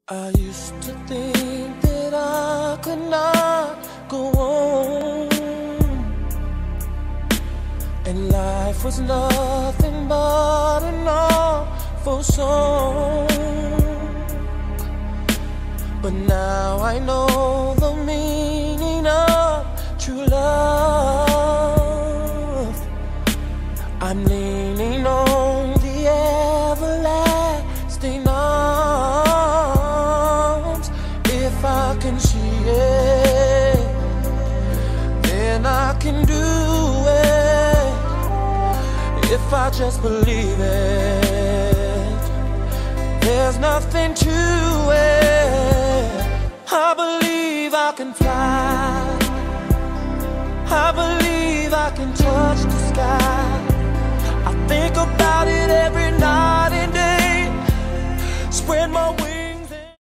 I used to think that I could not go on, and life was nothing but an awful song. But now I know the meaning of true love. I'm leaning on the everlasting arms. If I can see it, then I can do it. If I just believe it, there's nothing to